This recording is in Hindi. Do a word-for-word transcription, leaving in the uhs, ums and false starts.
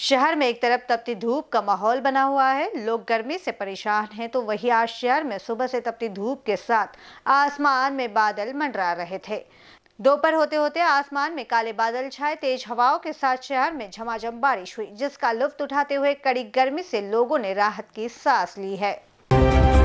शहर में एक तरफ तपती धूप का माहौल बना हुआ है, लोग गर्मी से परेशान हैं, तो वहीं आज शहर में सुबह से तपती धूप के साथ आसमान में बादल मंडरा रहे थे। दोपहर होते होते आसमान में काले बादल छाए, तेज हवाओं के साथ शहर में झमाझम बारिश हुई, जिसका लुत्फ उठाते हुए कड़ी गर्मी से लोगों ने राहत की सांस ली है।